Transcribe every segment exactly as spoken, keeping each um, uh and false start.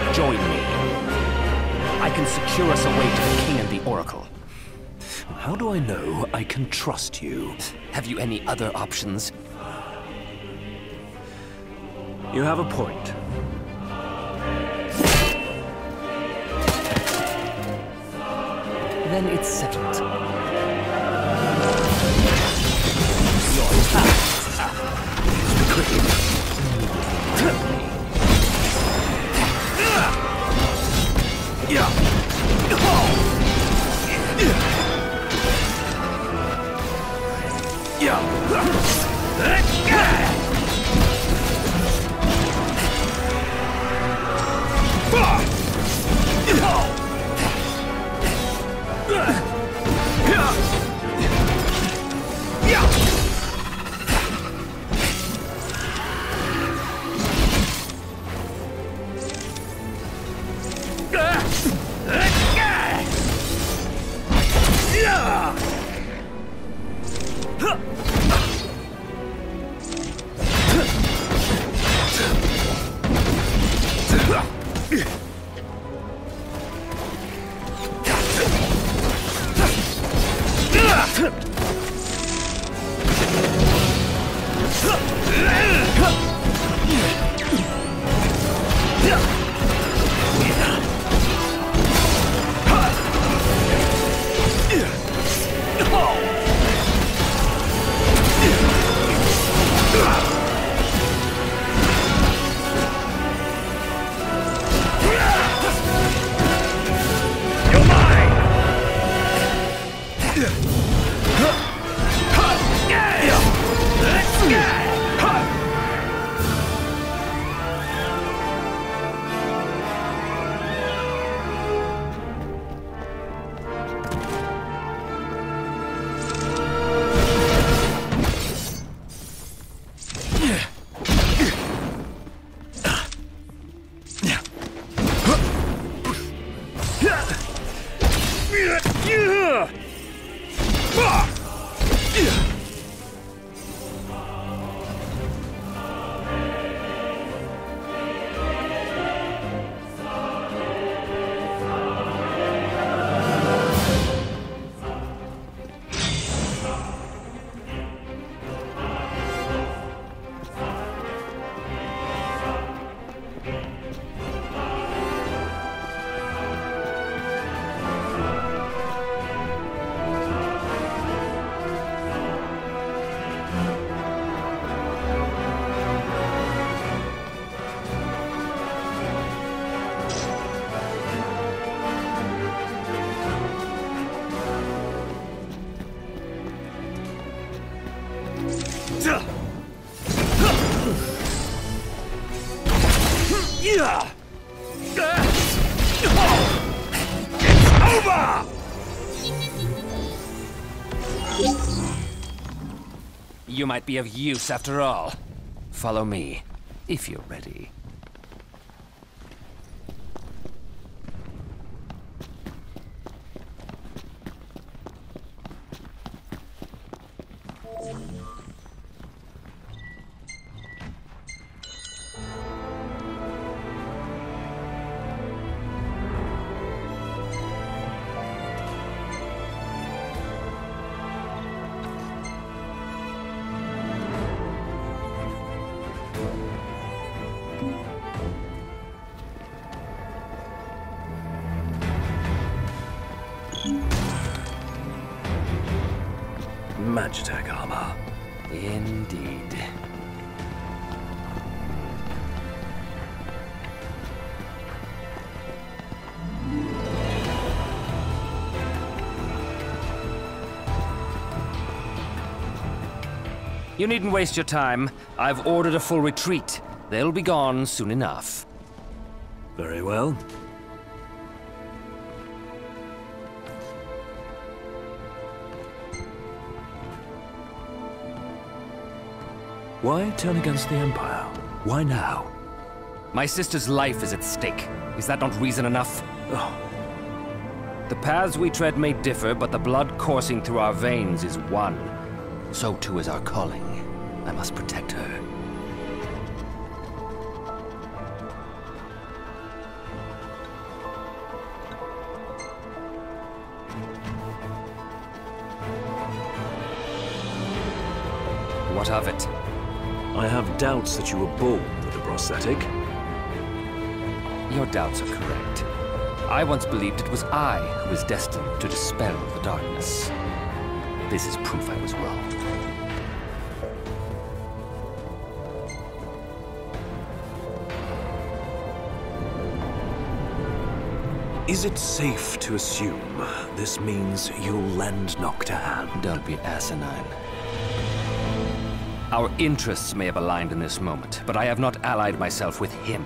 Join me. I can secure us a way to the King and the Oracle. How do I know I can trust you? Have you any other options? You have a point. Then it's settled. Your task is to quickly. Yeah. You might be of use after all. Follow me, if you're ready. Magitech armor. Indeed. You needn't waste your time. I've ordered a full retreat. They'll be gone soon enough. Very well. Why turn against the Empire? Why now? My sister's life is at stake. Is that not reason enough? Oh. The paths we tread may differ, but the blood coursing through our veins is one. So too is our calling. I must protect her. What of it? I have doubts that you were born with a prosthetic. Your doubts are correct. I once believed it was I who was destined to dispel the darkness. This is proof I was wrong. Is it safe to assume this means you'll lend Noct a hand? Don't be asinine. Our interests may have aligned in this moment, but I have not allied myself with him.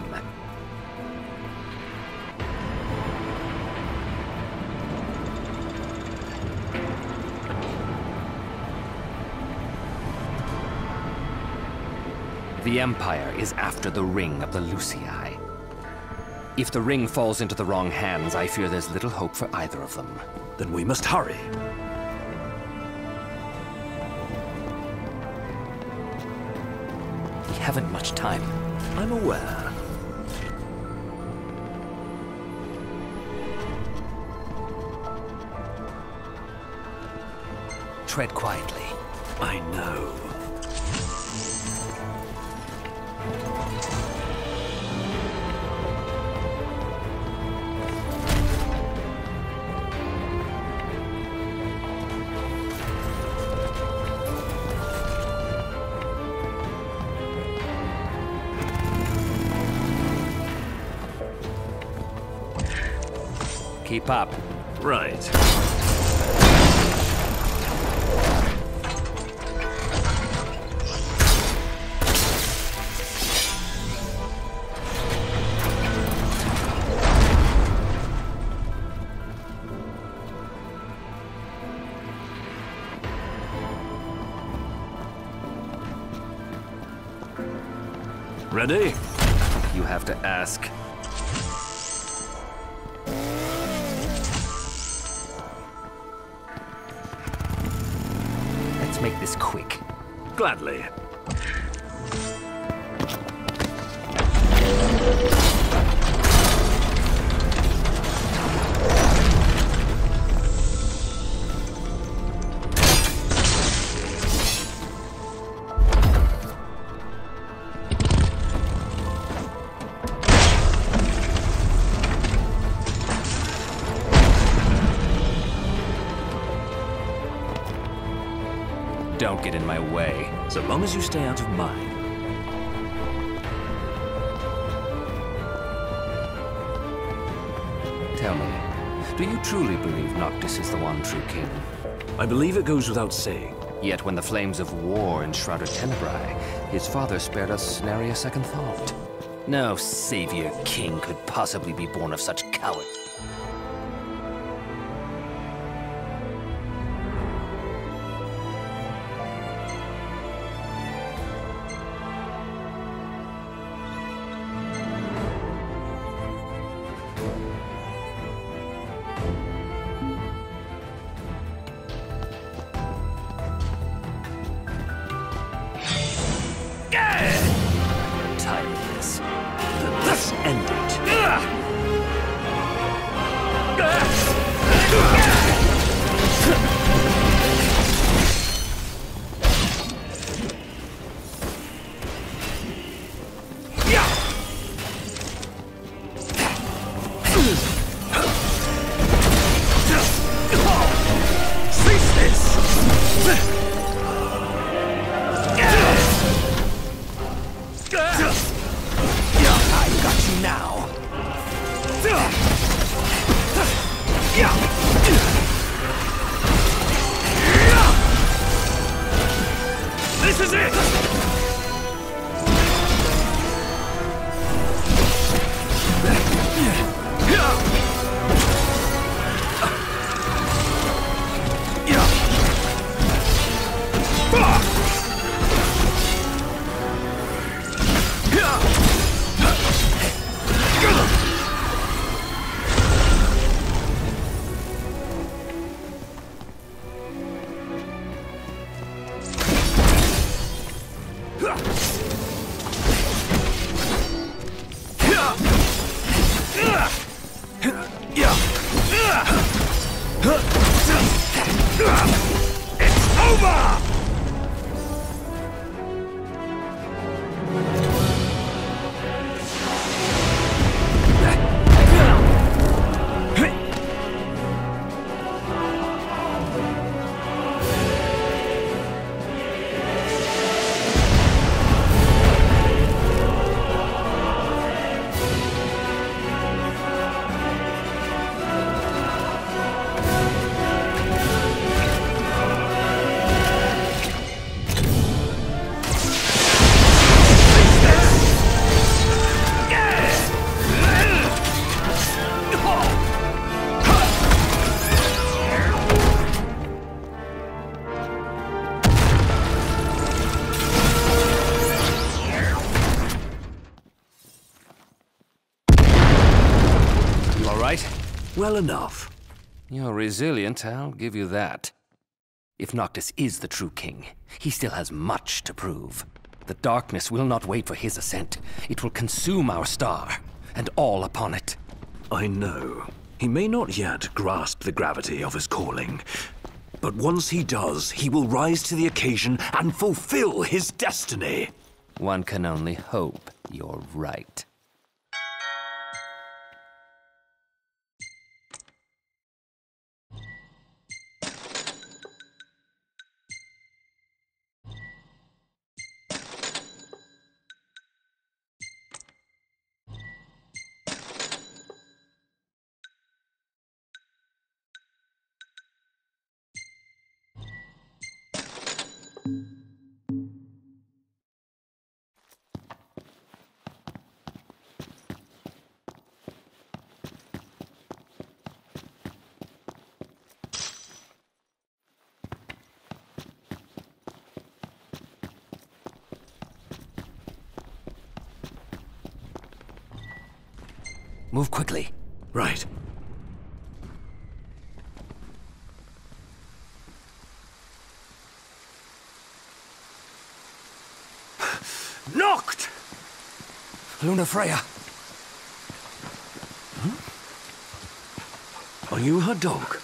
The Empire is after the Ring of the Lucii. If the ring falls into the wrong hands, I fear there's little hope for either of them. Then we must hurry. We haven't much time. I'm aware. Tread quietly. I know. Keep up. Right. Ready? You have to ask. Let's make this quick. Gladly. Don't get in my way. So long as you stay out of mine. Tell me, do you truly believe Noctis is the one true king? I believe it goes without saying. Yet when the flames of war enshrouded Tenebrae, his father spared us nary a second thought. No savior king could possibly be born of such coward. Tired of this. Let's end it. Cease this! I got you now. This is it! right. Well enough. You're resilient, I'll give you that. If Noctis is the true king, he still has much to prove. The darkness will not wait for his ascent. It will consume our star, and all upon it. I know. He may not yet grasp the gravity of his calling. But once he does, he will rise to the occasion and fulfill his destiny. One can only hope you're right. Move quickly. Right. Knocked! Lunafreya! Hmm? Are you her dog?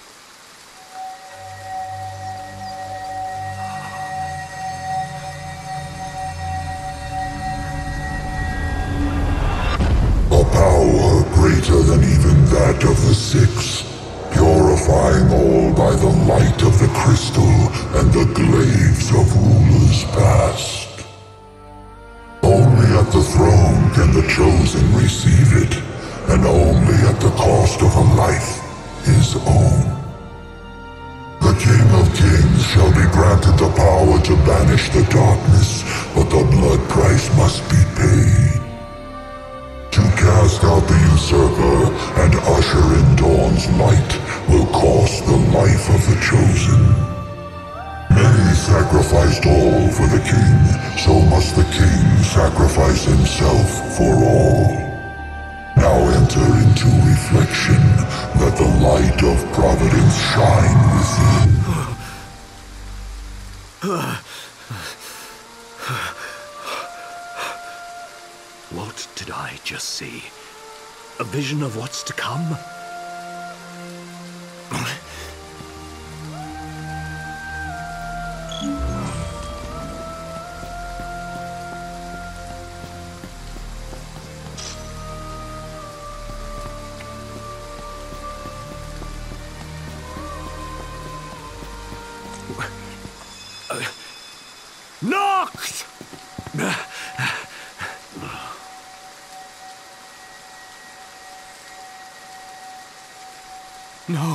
Greater than even that of the Six, purifying all by the light of the crystal and the glaives of rulers past. Only at the throne can the chosen receive it, and only at the cost of a life, his own. The King of Kings shall be granted the power to banish the darkness, but the blood price must be paid. To cast out the usurper and usher in Dawn's light will cost the life of the chosen. Many sacrificed all for the king, so must the king sacrifice himself for all. Now enter into reflection, let the light of providence shine within. What did I just see? A vision of what's to come? Knocked! No.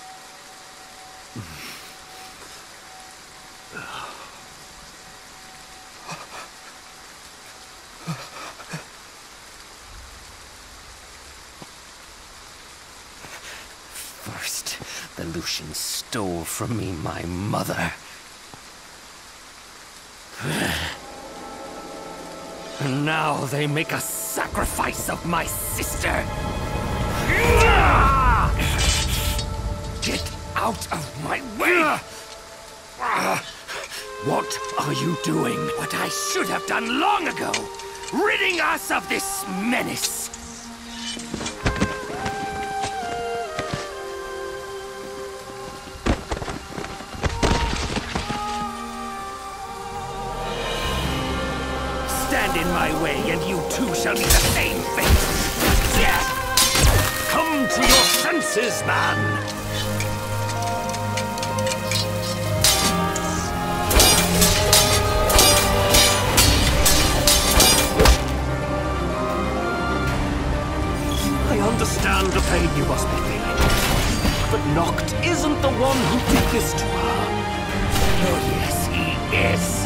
First, the Lucians stole from me my mother. And now they make a sacrifice of my sister. Get out of my way! What are you doing? What I should have done long ago! Ridding us of this menace! Stand in my way, and you too shall meet the same fate! Come to your senses, man! I understand the pain you must be feeling. But Noct isn't the one who did this to her. Oh yes, he is!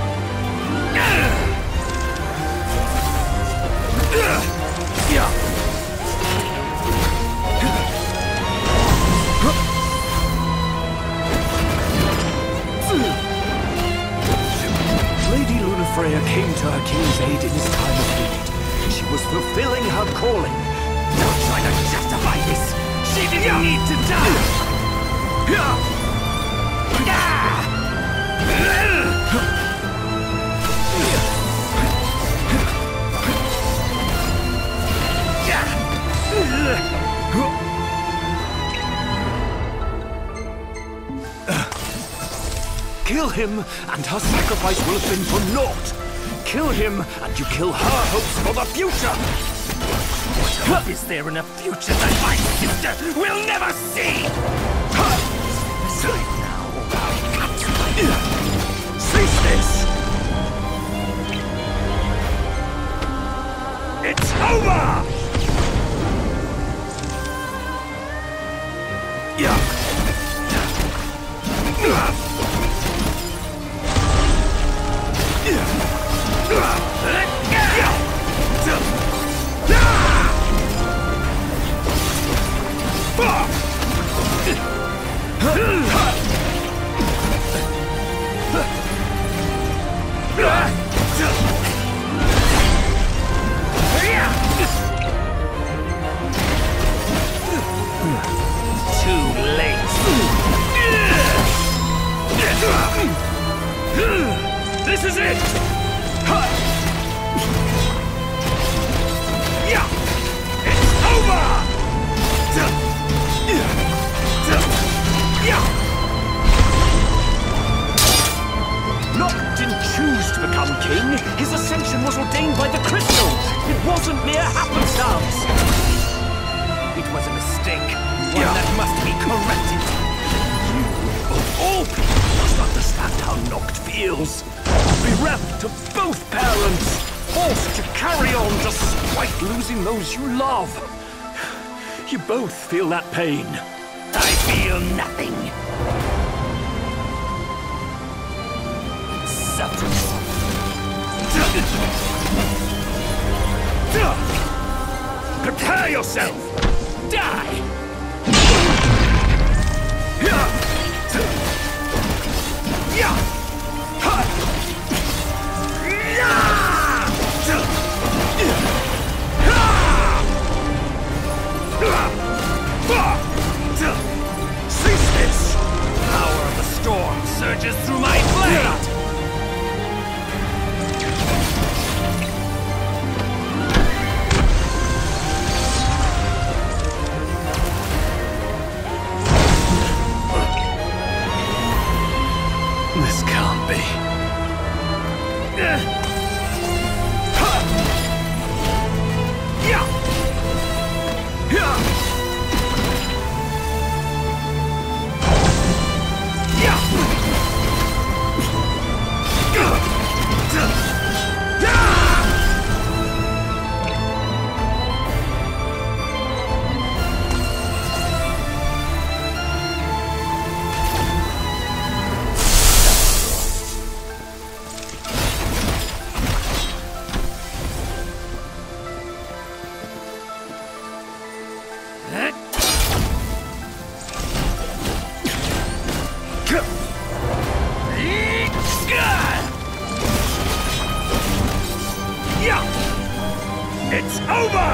Lady Lunafreya came to her king's aid in his time of need. She was fulfilling her calling. Don't try to justify this! need to die! Kill him, and her sacrifice will have been for naught. Kill him, and you kill her hopes for the future. What hope is there in a future that my sister will never see? Aside now, I'll cut you. Cease this! It's over! Yeah. Too late. This is it! It's over! Noct didn't choose to become king. His ascension was ordained by the crystal. It wasn't mere happenstance. It was a mistake, one that must be corrected. You, of all people, must understand how Noct feels. Bereft of both parents, forced to carry on despite losing those you love. You both feel that pain. I feel nothing. Suffers. Prepare yourself! Die! Cease this! Power of the storm surges through my blade! This can't be. It's over!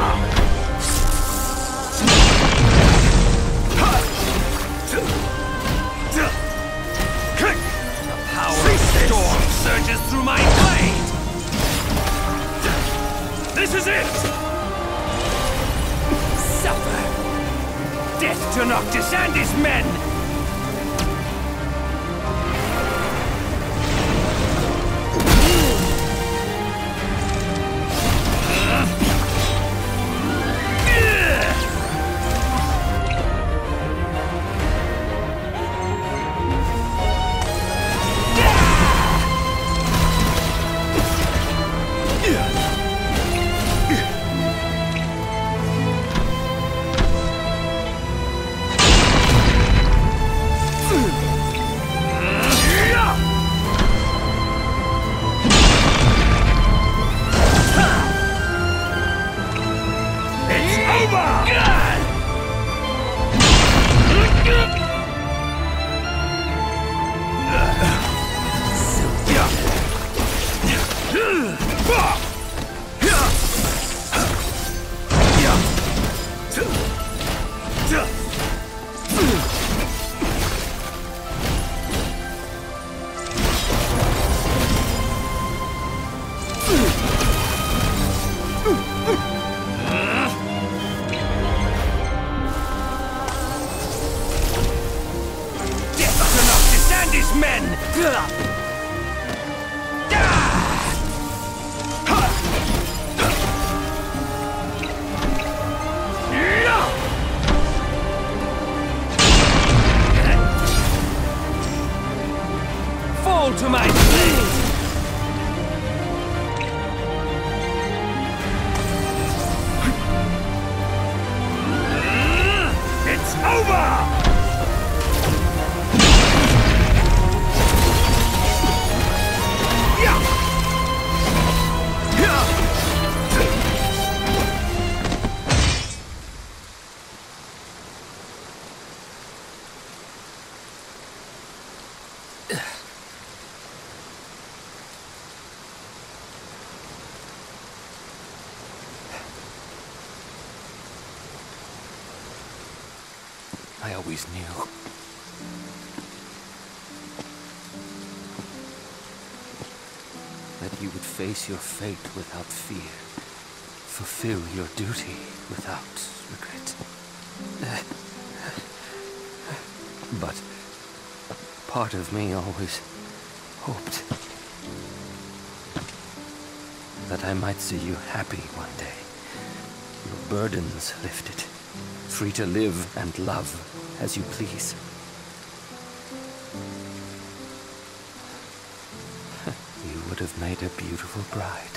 The power of the storm surges through my blade! This is it! Suffer! Death to Noctis and his men! over! I always knew. That you would face your fate without fear. Fulfill your duty without regret. But part of me always hoped that I might see you happy one day. Your burdens lifted. Free to live and love as you please. You would have made a beautiful bride.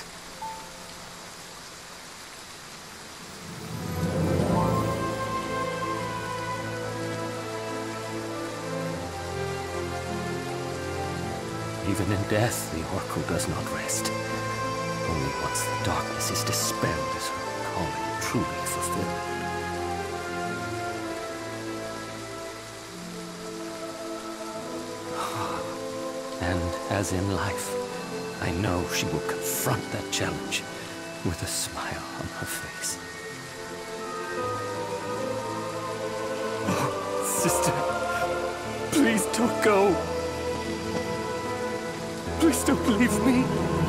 Even in death, the Oracle does not rest. Only once the darkness is dispelled is her calling truly fulfilled. And as in life, I know she will confront that challenge with a smile on her face. Oh, sister, please don't go. Please don't leave me.